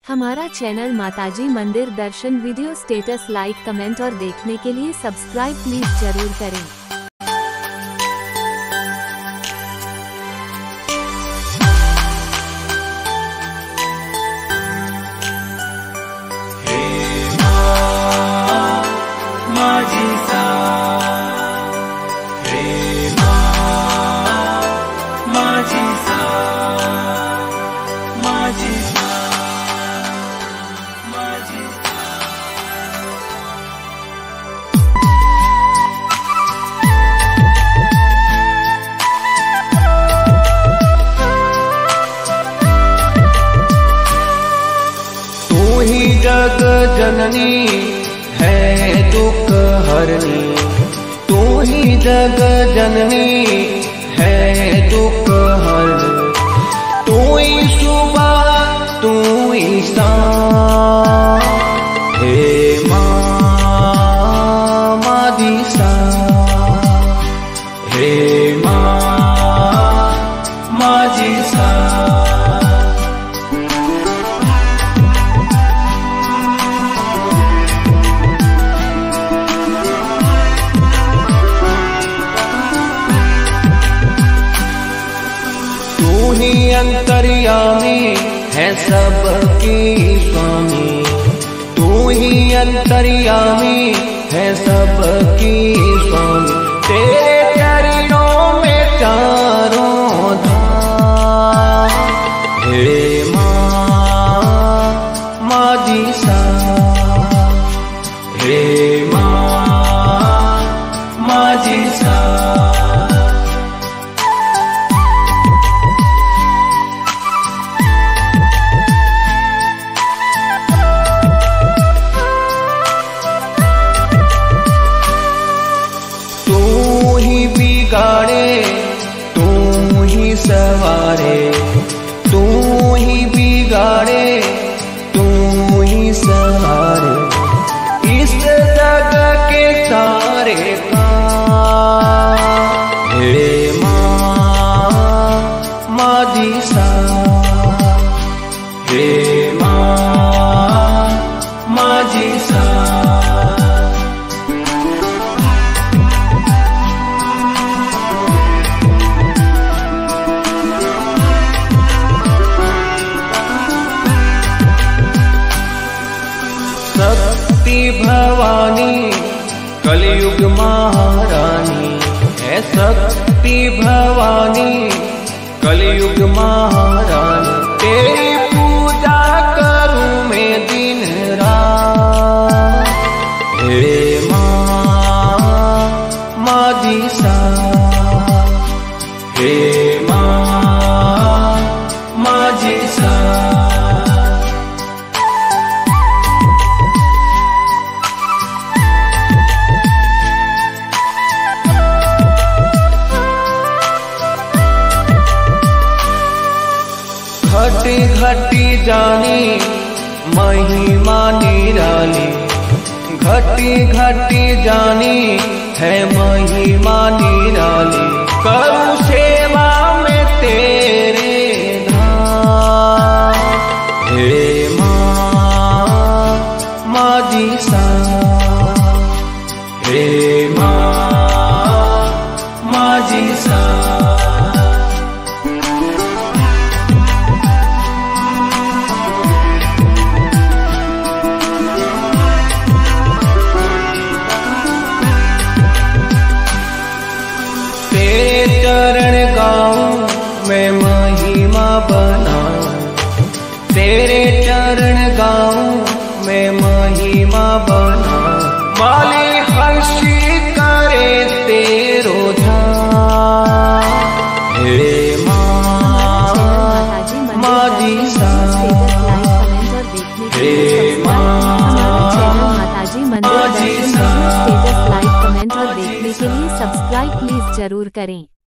हमारा चैनल माताजी मंदिर दर्शन वीडियो स्टेटस लाइक कमेंट और देखने के लिए सब्सक्राइब प्लीज जरूर करें। जग जननी है दुख हरनी, तू ही जग जननी है दुख हरनी। तू ही सुबह तू ही शाम, हे माँ मादिसा, हे माँ माजिसा। अंतर्यामी है सबकी स्वामी, तू ही अंतर्यामी है सबकी स्वामी। तेरे चरणों में चारों धाम, हे माँ मादिसा, हे माँ माजिसा। बिगाड़े तू ही सवारे, तू ही बिगाड़े तू ही सवारे। इस जग के सारे काम, हे माँ मादिसा, हे माँ माजिसा। शक्ति भवानी कलयुग महारानी है, शक्ति भवानी कलयुग महारानी। तेरी पूजा करूं मैं दिन रात, हे माँ मादिसा, हे माँ माजिसा। घटी घटी जानी महिमा निराली, घटी घटी जानी है महिमा निराली। करूं सेवा में तेरे धाम, हे माँ मादिसा, हे माँ माजिसा। चरण गाऊं मैं महिमा बनाऊं, तेरे चरण गाऊं मैं महिमा बनाऊं। माली हंसी करे तेरो ध्यान, हे माँ मादिसा, हे माँ माताजी मंदिर दर्शन वीडियो स्टेटस लाइक कमेंट और देखने के लिए सब्सक्राइब प्लीज जरूर करें।